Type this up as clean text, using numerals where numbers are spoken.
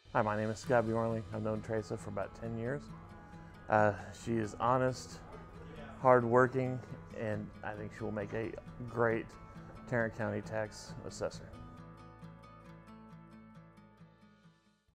Hi, my name is Scott Bjornley. I've known Teresa for about 10 years. She is honest, hardworking, and I think she will make a great Tarrant County tax assessor.